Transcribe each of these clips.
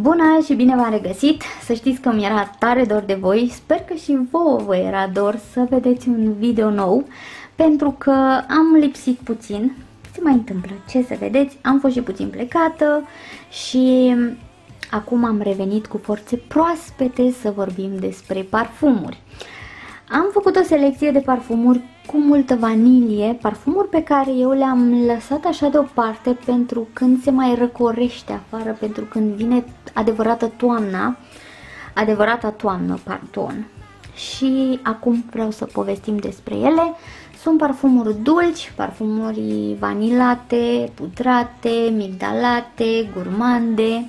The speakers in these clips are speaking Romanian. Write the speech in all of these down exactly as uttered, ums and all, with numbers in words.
Bună și bine v-am regăsit! Să știți că mi era tare dor de voi, sper că și vouă vă era dor să vedeți un video nou, pentru că am lipsit puțin, se mai întâmplă, ce să vedeți, am fost și puțin plecată și acum am revenit cu forțe proaspete să vorbim despre parfumuri. Am făcut o selecție de parfumuri cu multă vanilie, parfumuri pe care eu le-am lăsat așa deoparte pentru când se mai răcorește afară, pentru când vine adevărată toamna, adevărata toamnă, pardon. Și acum vreau să povestim despre ele. Sunt parfumuri dulci, parfumuri vanilate, pudrate, migdalate, gurmande,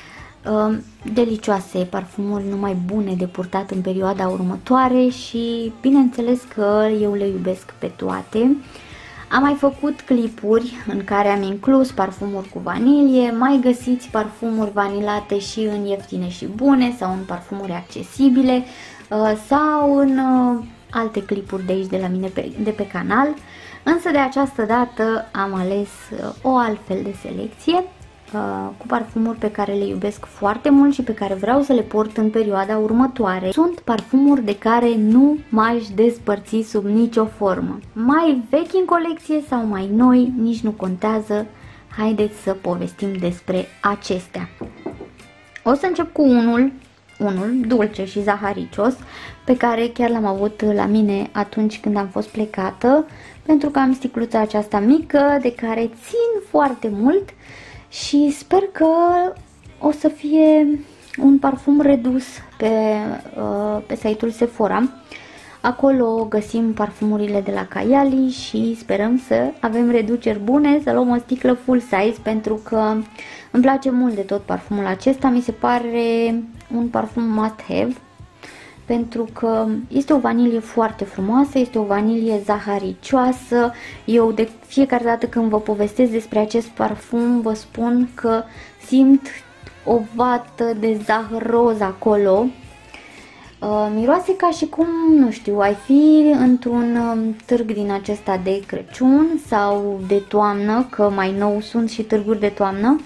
delicioase, parfumuri numai bune de purtat în perioada următoare și bineînțeles că eu le iubesc pe toate. Am mai făcut clipuri în care am inclus parfumuri cu vanilie, mai găsiți parfumuri vanilate și în ieftine și bune sau în parfumuri accesibile sau în alte clipuri de aici de la mine pe, de pe canal, însă de această dată am ales o altfel de selecție cu parfumuri pe care le iubesc foarte mult și pe care vreau să le port în perioada următoare. Sunt parfumuri de care nu m-aș despărți sub nicio formă. Mai vechi în colecție sau mai noi, nici nu contează. Haideți să povestim despre acestea. O să încep cu unul, unul dulce și zaharicios, pe care chiar l-am avut la mine atunci când am fost plecată, pentru că am sticluța aceasta mică de care țin foarte mult. Și sper că o să fie un parfum redus pe, pe site-ul Sephora. Acolo găsim parfumurile de la Kayali și sperăm să avem reduceri bune, să luăm o sticlă full size, pentru că îmi place mult de tot parfumul acesta. Mi se pare un parfum must have, pentru că este o vanilie foarte frumoasă, este o vanilie zaharicioasă. Eu de fiecare dată când vă povestesc despre acest parfum vă spun că simt o vată de zahăr roz acolo. Uh, miroase ca și cum, nu știu, ai fi într-un um, târg din acesta de Crăciun sau de toamnă, că mai nou sunt și târguri de toamnă,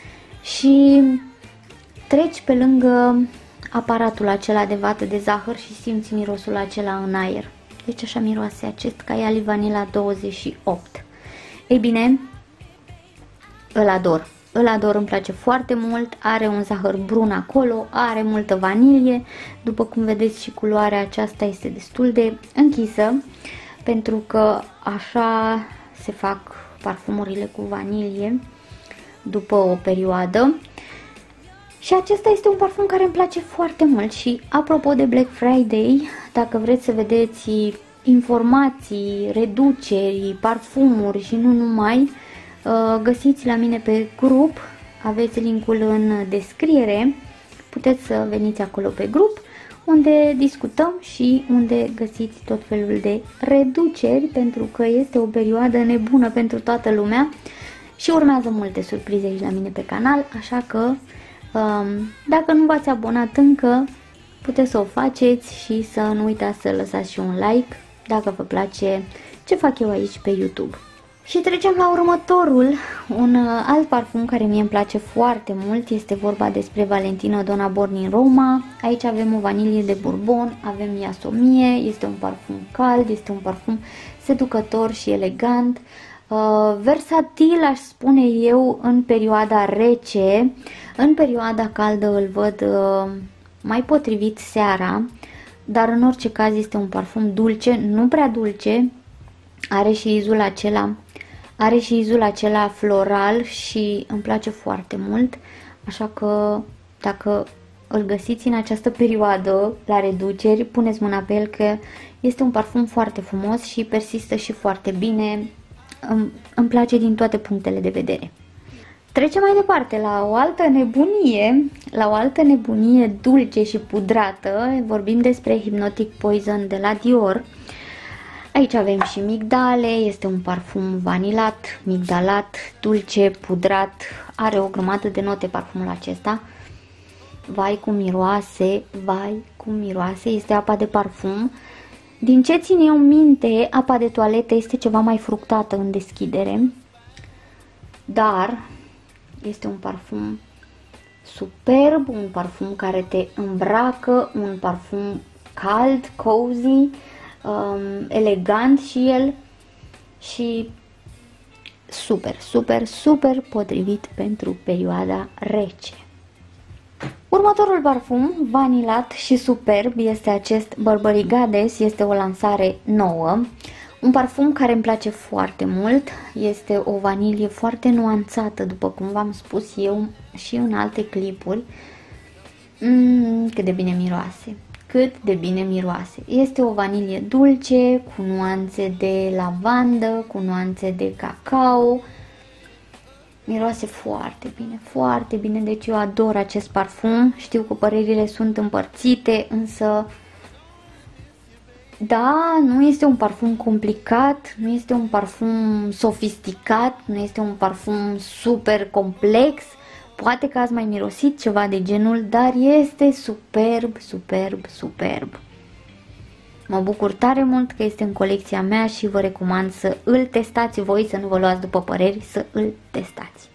și treci pe lângă aparatul acela de vată de zahăr și simți mirosul acela în aer. Deci așa miroase acest Kayali Vanilla douăzeci și opt. Ei bine, îl ador. Îl ador, îmi place foarte mult, are un zahăr brun acolo, are multă vanilie. După cum vedeți și culoarea aceasta este destul de închisă, pentru că așa se fac parfumurile cu vanilie după o perioadă. Și acesta este un parfum care îmi place foarte mult. Și apropo de Black Friday, dacă vreți să vedeți informații, reduceri, parfumuri și nu numai, găsiți la mine pe grup, aveți linkul în descriere, puteți să veniți acolo pe grup, unde discutăm și unde găsiți tot felul de reduceri, pentru că este o perioadă nebună pentru toată lumea și urmează multe surprize aici la mine pe canal, așa că dacă nu v-ați abonat încă, puteți să o faceți și să nu uitați să lăsați și un like dacă vă place ce fac eu aici pe YouTube. Și trecem la următorul, un alt parfum care mie îmi place foarte mult, este vorba despre Valentino Donna Born in Roma. Aici avem o vanilie de bourbon, avem iasomie, este un parfum cald, este un parfum seducător și elegant. Uh, versatil, aș spune eu, în perioada rece. În perioada caldă îl văd uh, mai potrivit seara, dar în orice caz este un parfum dulce, nu prea dulce, are și izul acela, are și izul acela floral și îmi place foarte mult, așa că dacă îl găsiți în această perioadă la reduceri, puneți mâna pe el, că este un parfum foarte frumos și persistă și foarte bine. Îmi, îmi place din toate punctele de vedere. Trecem mai departe la o altă nebunie, la o altă nebunie dulce și pudrată. Vorbim despre Hypnotic Poison de la Dior. Aici avem și migdale, este un parfum vanilat, migdalat, dulce, pudrat, are o grămadă de note parfumul acesta. Vai cum miroase, vai cum miroase, este apa de parfum. Din ce țin eu minte, apa de toaletă este ceva mai fructată în deschidere, dar este un parfum superb, un parfum care te îmbracă, un parfum cald, cozy, um, elegant și el și super, super, super potrivit pentru perioada rece. Următorul parfum, vanilat și superb, este acest Burberry Goddess, este o lansare nouă. Un parfum care îmi place foarte mult, este o vanilie foarte nuanțată, după cum v-am spus eu și în alte clipuri. Mm, cât de bine miroase, cât de bine miroase. Este o vanilie dulce, cu nuanțe de lavandă, cu nuanțe de cacao. Miroase foarte bine, foarte bine, deci eu ador acest parfum. Știu că părerile sunt împărțite, însă da, nu este un parfum complicat, nu este un parfum sofisticat, nu este un parfum super complex. Poate că ați mai mirosit ceva de genul, dar este superb, superb, superb. Mă bucur tare mult că este în colecția mea și vă recomand să îl testați voi, să nu vă luați după păreri, să îl testați.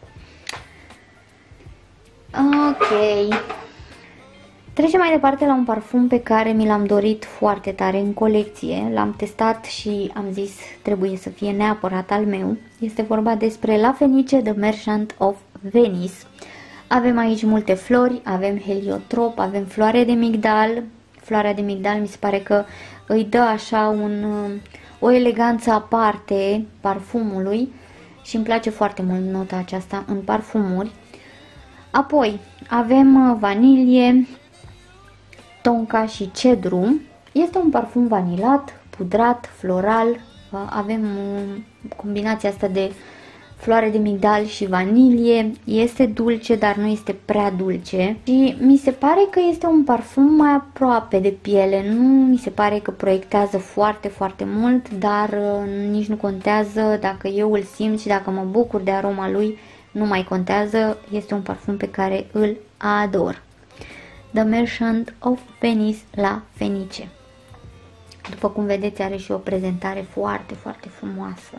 Ok. Trecem mai departe la un parfum pe care mi l-am dorit foarte tare în colecție. L-am testat și am zis trebuie să fie neapărat al meu. Este vorba despre La Fenice The Merchant of Venice. Avem aici multe flori, avem heliotrop, avem floare de migdal. Floarea de migdal mi se pare că îi dă așa un, o eleganță aparte parfumului și îmi place foarte mult nota aceasta în parfumuri. Apoi avem vanilie, tonka și cedru. Este un parfum vanilat, pudrat, floral. Avem combinația asta de floare de migdal și vanilie. Este dulce, dar nu este prea dulce. Și mi se pare că este un parfum mai aproape de piele. Nu mi se pare că proiectează foarte, foarte mult, dar nici nu contează dacă eu îl simt și dacă mă bucur de aroma lui. Nu mai contează, este un parfum pe care îl ador. The Merchant of Venice La Fenice. După cum vedeți, are și o prezentare foarte, foarte frumoasă.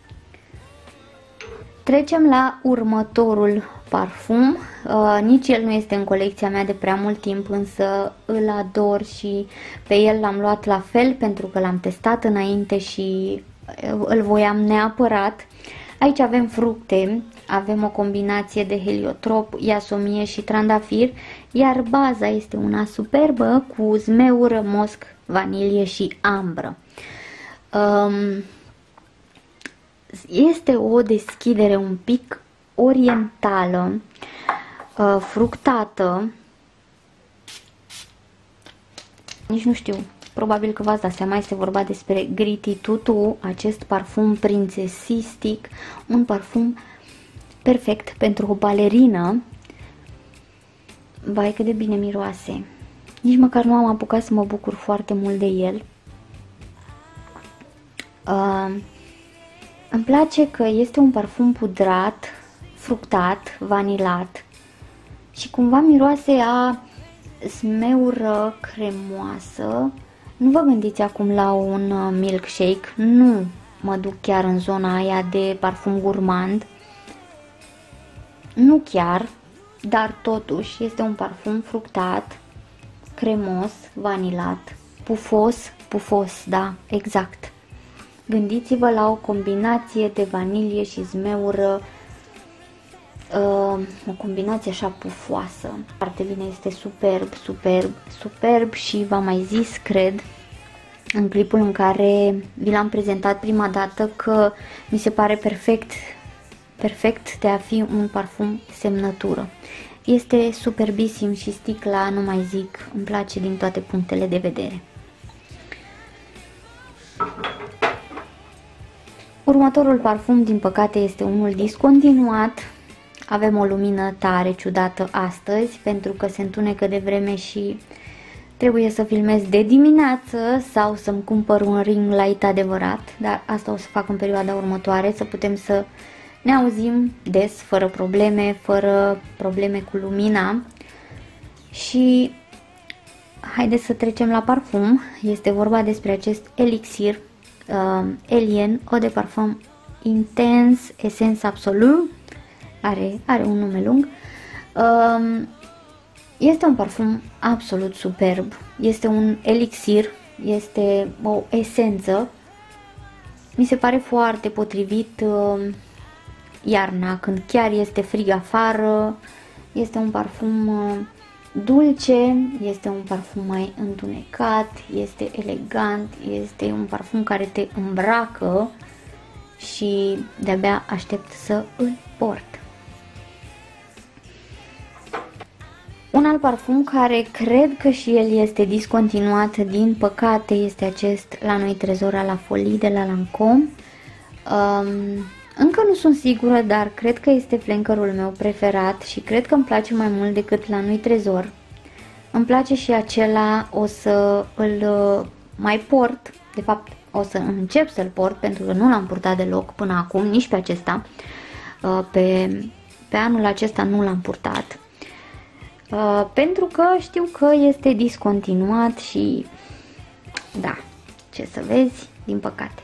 Trecem la următorul parfum. Uh, nici el nu este în colecția mea de prea mult timp, însă îl ador și pe el l-am luat la fel pentru că l-am testat înainte și îl voiam neapărat. Aici avem fructe, avem o combinație de heliotrop, iasomie și trandafir, iar baza este una superbă cu zmeură, mosc, vanilie și ambră. Um, este o deschidere un pic orientală, uh, fructată, nici nu știu. Probabil că v-ați dat seama, este vorba despre Gritty Tutu, acest parfum prințesistic, un parfum perfect pentru o balerină. Vai, cât de bine miroase. Nici măcar nu am apucat să mă bucur foarte mult de el. Uh, îmi place că este un parfum pudrat, fructat, vanilat și cumva miroase a smeură cremoasă. Nu vă gândiți acum la un milkshake, nu mă duc chiar în zona aia de parfum gourmand, nu chiar, dar totuși este un parfum fructat, cremos, vanilat, pufos, pufos, da, exact. Gândiți-vă la o combinație de vanilie și zmeură, uh, o combinație așa pufoasă. Foarte bine, este superb, superb, superb și v-am mai zis, cred, în clipul în care vi l-am prezentat prima dată, că mi se pare perfect, perfect de a fi un parfum semnătură. Este superbisim și sticla, nu mai zic, îmi place din toate punctele de vedere. Următorul parfum, din păcate, este unul discontinuat. Avem o lumină tare ciudată astăzi, pentru că se întunecă de vreme și trebuie să filmez de dimineață sau să-mi cumpăr un ring light adevărat, dar asta o să fac în perioada următoare, să putem să ne auzim des, fără probleme, fără probleme cu lumina. Și haideți să trecem la parfum. Este vorba despre acest elixir uh, Alien Eau de Parfum Intense Essence Absolu. Are, are un nume lung. Uh, Este un parfum absolut superb, este un elixir, este o esență. Mi se pare foarte potrivit uh, iarna, când chiar este frig afară. Este un parfum uh, dulce, este un parfum mai întunecat, este elegant, este un parfum care te îmbracă și de-abia aștept să îl port. Un alt parfum care cred că și el este discontinuat, din păcate, este acest La Nuit Trezor à la Folie de la Lancôme. Um, încă nu sunt sigură, dar cred că este flankerul meu preferat și cred că îmi place mai mult decât La Nuit Trezor. Îmi place și acela, o să îl mai port, de fapt o să încep să-l port pentru că nu l-am purtat deloc până acum, nici pe acesta. Pe, pe anul acesta nu l-am purtat. Uh, pentru că știu că este discontinuat și da, ce să vezi, din păcate.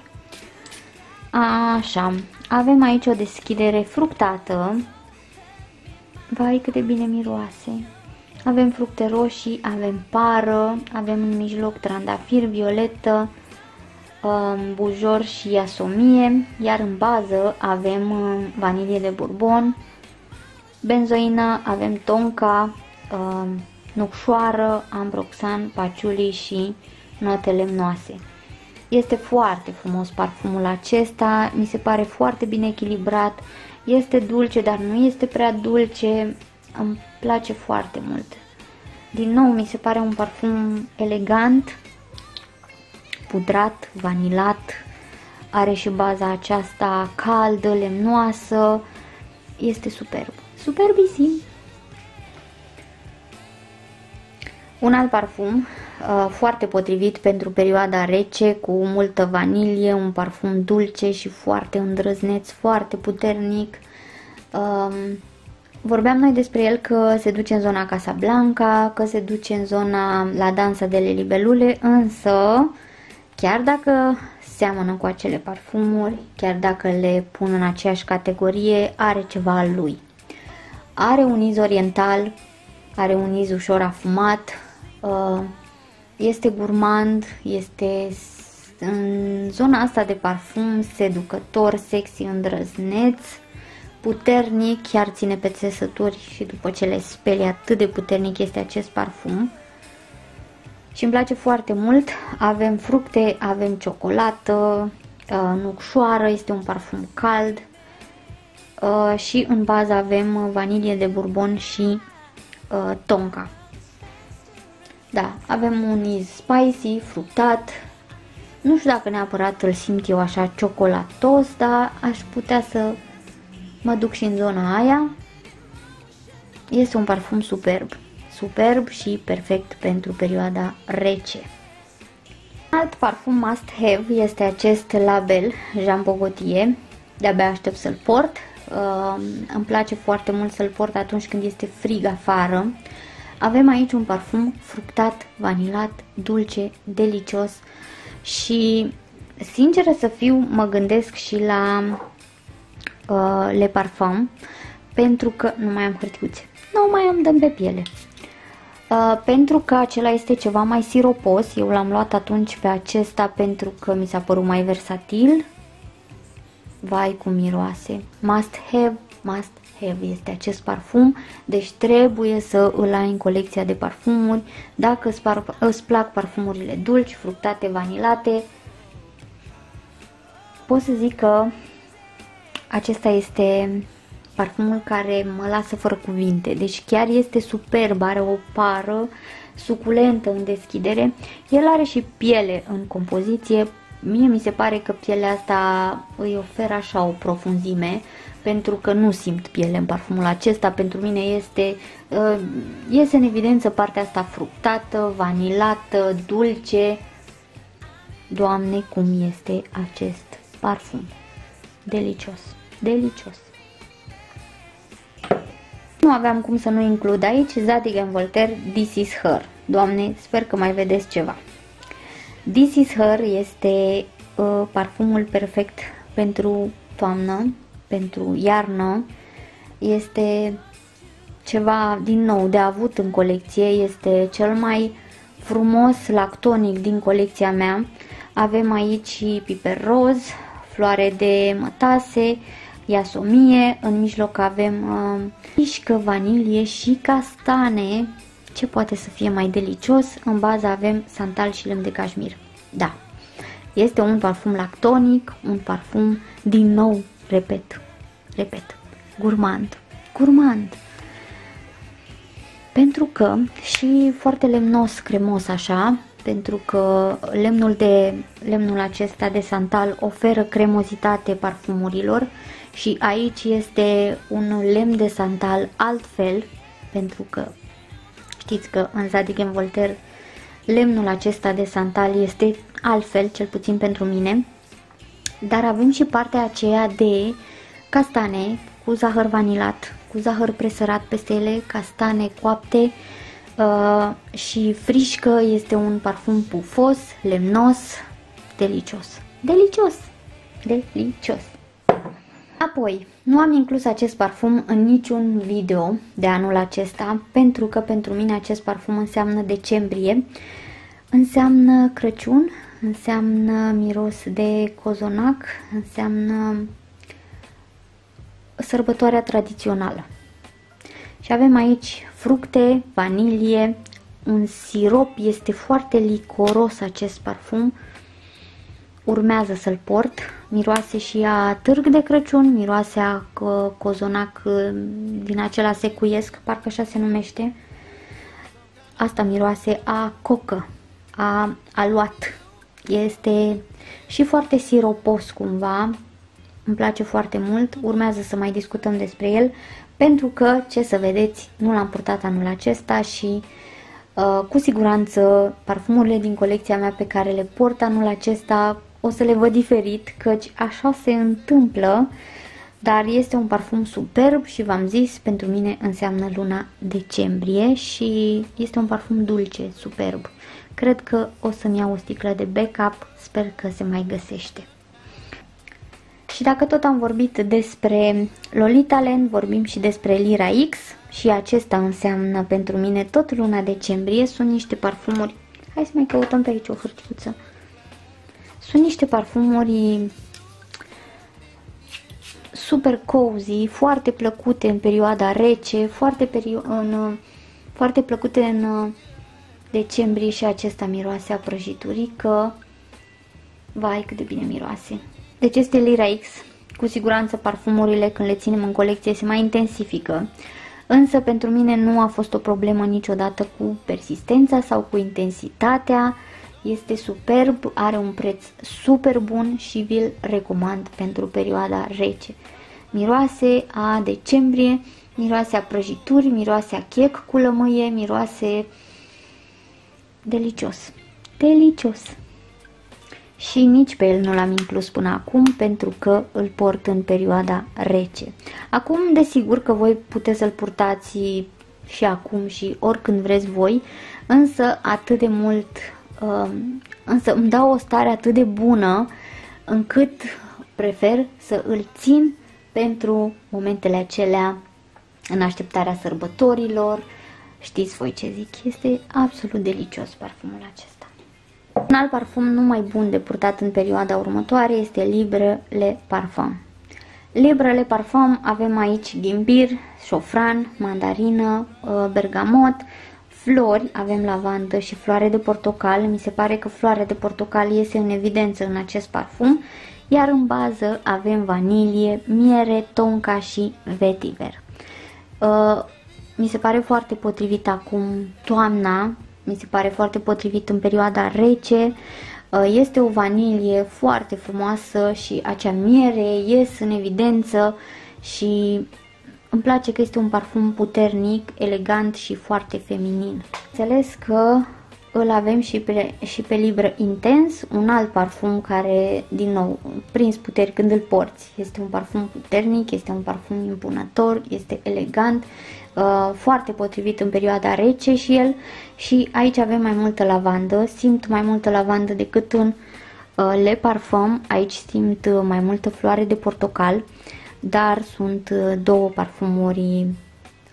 Așa, avem aici o deschidere fructată. Vai, cât de bine miroase. Avem fructe roșii, avem pară, avem în mijloc trandafir, violetă, um, bujor și iasomie, iar în bază avem um, vanilie de bourbon, benzoină, avem tonka, Uh, nucșoară, ambroxan, paciuli și note lemnoase. Este foarte frumos parfumul acesta, mi se pare foarte bine echilibrat, este dulce, dar nu este prea dulce, îmi place foarte mult. Din nou, mi se pare un parfum elegant, pudrat, vanilat, are și baza aceasta caldă, lemnoasă, este superb, superbisim. Un alt parfum uh, foarte potrivit pentru perioada rece, cu multă vanilie, un parfum dulce și foarte îndrăzneț, foarte puternic. Uh, vorbeam noi despre el că se duce în zona Casablanca, că se duce în zona La Dansa delle Libellule, însă chiar dacă seamănă cu acele parfumuri, chiar dacă le pun în aceeași categorie, are ceva al lui. Are un iz oriental, are un iz ușor afumat, este gurmand, este în zona asta de parfum seducător, sexy, îndrăzneț, puternic, chiar ține pe țesături și după ce le speli, atât de puternic este acest parfum. Și îmi place foarte mult. Avem fructe, avem ciocolată, nucșoară, este un parfum cald și în bază avem vanilie de bourbon și tonka. Da, avem un iz spicy, fructat, nu știu dacă neapărat îl simt eu așa ciocolatos, dar aș putea să mă duc și în zona aia. Este un parfum superb, superb și perfect pentru perioada rece. Alt parfum must have este acest label Jean Paul Gaultier, de-abia aștept să-l port. Uh, îmi place foarte mult să-l port atunci când este frig afară. Avem aici un parfum fructat, vanilat, dulce, delicios și, sinceră să fiu, mă gândesc și la uh, Le Parfum, pentru că nu mai am hârtiuțe, nu mai am dăm pe piele. Uh, pentru că acela este ceva mai siropos, eu l-am luat atunci pe acesta pentru că mi s-a părut mai versatil. Vai cum miroase, must have, must have este acest parfum, deci trebuie să îl ai în colecția de parfumuri. Dacă îți, par, îți plac parfumurile dulci, fructate, vanilate, pot să zic că acesta este parfumul care mă lasă fără cuvinte, deci chiar este superb, are o pară suculentă în deschidere, el are și piele în compoziție. Mie mi se pare că pielea asta îi oferă așa o profunzime, pentru că nu simt piele în parfumul acesta. Pentru mine este, iese în evidență partea asta fructată, vanilată, dulce. Doamne, cum este acest parfum! Delicios, delicios! Nu aveam cum să nu includ aici Zadig and Voltaire This Is Her. Doamne, sper că mai vedeți ceva. This Is Her este uh, parfumul perfect pentru toamnă, pentru iarnă. Este ceva din nou de avut în colecție. Este cel mai frumos lactonic din colecția mea. Avem aici și piper roz, floare de mătase, iasomie, în mijloc avem uh, frișcă, vanilie și castane. Ce poate să fie mai delicios? În bază avem santal și lemn de cașmir. Da, este un parfum lactonic, un parfum din nou, repet, repet, gurmand, gurmand. Pentru că și foarte lemnos, cremos așa, pentru că lemnul, de, lemnul acesta de santal oferă cremozitate parfumurilor și aici este un lemn de santal altfel, pentru că știți că în Zadig and Voltaire lemnul acesta de santal este altfel, cel puțin pentru mine, dar avem și partea aceea de castane cu zahăr vanilat, cu zahăr presărat peste ele, castane coapte uh, și frișcă. Este un parfum pufos, lemnos, delicios, delicios, delicios. Apoi, nu am inclus acest parfum în niciun video de anul acesta, pentru că pentru mine acest parfum înseamnă decembrie, înseamnă Crăciun, înseamnă miros de cozonac, înseamnă sărbătoarea tradițională. Și avem aici fructe, vanilie, un sirop, este foarte licoros acest parfum. Urmează să-l port, miroase și a târg de Crăciun, miroase a cozonac din acela secuiesc, parcă așa se numește. Asta miroase a cocă, a aluat. Este și foarte siropos cumva, îmi place foarte mult, urmează să mai discutăm despre el, pentru că, ce să vedeți, nu l-am purtat anul acesta și uh, cu siguranță parfumurile din colecția mea pe care le port anul acesta o să le văd diferit, căci așa se întâmplă, dar este un parfum superb și v-am zis, pentru mine înseamnă luna decembrie și este un parfum dulce, superb. Cred că o să-mi iau o sticlă de backup, sper că se mai găsește. Și dacă tot am vorbit despre Lolita Land, vorbim și despre Lyra X și acesta înseamnă pentru mine tot luna decembrie. Sunt niște parfumuri, hai să mai căutăm pe aici o hârtiuță. Sunt niște parfumuri super cozy, foarte plăcute în perioada rece, foarte, perio în, foarte plăcute în decembrie și acesta miroase a prăjiturică. Vai, cât de bine miroase! Deci este Lyra X, cu siguranță parfumurile când le ținem în colecție se mai intensifică, însă pentru mine nu a fost o problemă niciodată cu persistența sau cu intensitatea. Este superb, are un preț super bun și vi-l recomand pentru perioada rece. Miroase a decembrie, miroase a prăjituri, miroase a chec cu lămâie, miroase delicios, delicios. Și nici pe el nu l-am inclus până acum pentru că îl port în perioada rece. Acum, desigur că voi puteți să-l purtați și acum și oricând vreți voi, însă atât de mult, uh, însă îmi dau o stare atât de bună încât prefer să îl țin pentru momentele acelea în așteptarea sărbătorilor. Știți voi ce zic, este absolut delicios parfumul acesta. Un alt parfum nu mai bun de purtat în perioada următoare este Libre Le Parfum. Libre Le Parfum avem aici ghimbir, șofran, mandarină, bergamot, flori, avem lavandă și floare de portocal. Mi se pare că floarea de portocal iese în evidență în acest parfum, iar în bază avem vanilie, miere, tonka și vetiver. Mi se pare foarte potrivit acum toamna. Mi se pare foarte potrivit în perioada rece. Este o vanilie foarte frumoasă și acea miere ies în evidență și îmi place că este un parfum puternic, elegant și foarte feminin. Înțeles că îl avem și pe, și pe Libre Intens, un alt parfum care, din nou, prins puteri când îl porți. Este un parfum puternic, este un parfum impunător, este elegant, uh, foarte potrivit în perioada rece și el. Și aici avem mai multă lavandă, simt mai multă lavandă decât în uh, Le Parfum. Aici simt uh, mai multă floare de portocal, dar sunt uh, două parfumuri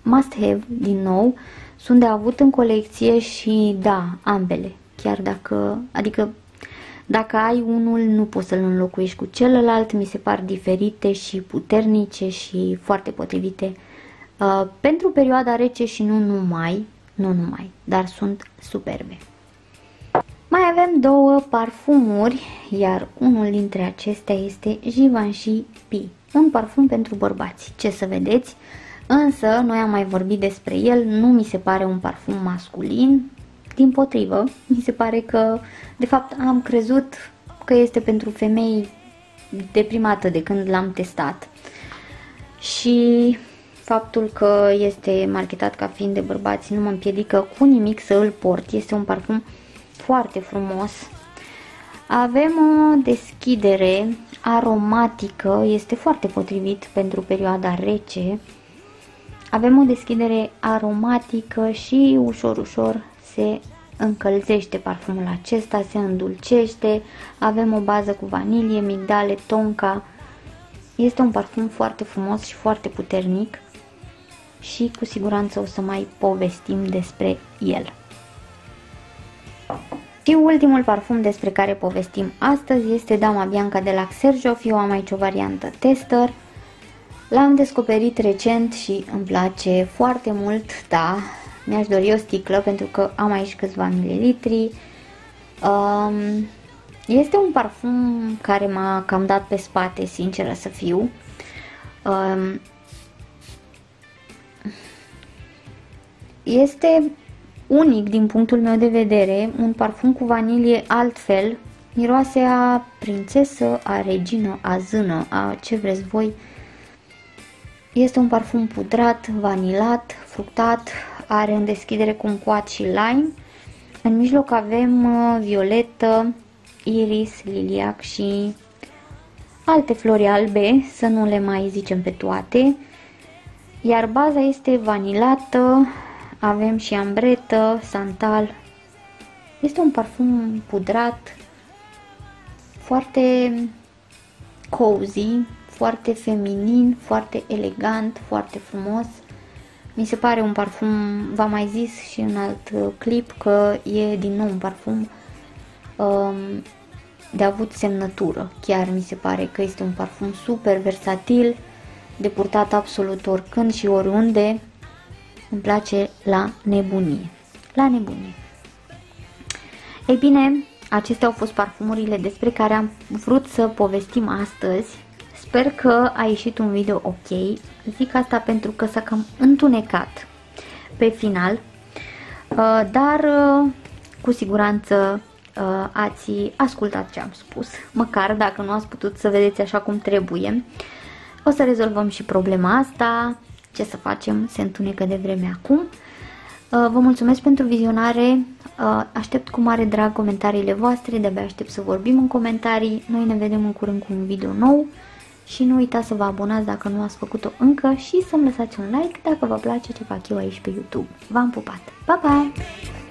must have, din nou, sunt de avut în colecție și da, ambele, chiar dacă, adică dacă ai unul nu poți să-l înlocuiești cu celălalt, mi se par diferite și puternice și foarte potrivite uh, pentru perioada rece și nu numai, nu numai, dar sunt superbe. Mai avem două parfumuri, iar unul dintre acestea este Givenchy P, un parfum pentru bărbați, ce să vedeți, însă noi am mai vorbit despre el, nu mi se pare un parfum masculin, dimpotrivă, mi se pare că, de fapt, am crezut că este pentru femei de prima dată de când l-am testat și faptul că este marketat ca fiind de bărbați nu mă împiedică cu nimic să îl port, este un parfum foarte frumos. Avem o deschidere aromatică, este foarte potrivit pentru perioada rece. Avem o deschidere aromatică și ușor, ușor se încălzește parfumul acesta, se îndulcește. Avem o bază cu vanilie, migdale, tonka. Este un parfum foarte frumos și foarte puternic și cu siguranță o să mai povestim despre el. Și ultimul parfum despre care povestim astăzi este Dama Bianca de la Xerjoff. Eu am aici o variantă tester. L-am descoperit recent și îmi place foarte mult, da, mi-aș dori o sticlă pentru că am aici câțiva mililitri. Um, este un parfum care m-a cam dat pe spate, sinceră să fiu. Um, este unic din punctul meu de vedere, un parfum cu vanilie altfel, miroase a prințesă, a regină, a zână, a ce vreți voi. Este un parfum pudrat, vanilat, fructat, are în deschidere kumquat și lime. În mijloc avem violetă, iris, liliac și alte flori albe, să nu le mai zicem pe toate. Iar baza este vanilată, avem și ambretă, santal. Este un parfum pudrat, foarte cozy, foarte feminin, foarte elegant, foarte frumos. Mi se pare un parfum, v-am mai zis și în alt clip că e din nou un parfum um, de avut semnătură. Chiar mi se pare că este un parfum super versatil, de purtat absolut oricând și oriunde. Îmi place la nebunie. La nebunie. Ei bine, acestea au fost parfumurile despre care am vrut să povestim astăzi. Sper că a ieșit un video ok. Zic asta pentru că s-a cam întunecat pe final, dar cu siguranță ați ascultat ce am spus, măcar dacă nu ați putut să vedeți așa cum trebuie. O să rezolvăm și problema asta. Ce să facem, se întunecă de vreme acum. Vă mulțumesc pentru vizionare, aștept cu mare drag comentariile voastre, de-abia aștept să vorbim în comentarii. Noi ne vedem în curând cu un video nou și nu uitați să vă abonați dacă nu ați făcut-o încă și să-mi lăsați un like dacă vă place ce fac eu aici pe YouTube. V-am pupat! Pa, pa!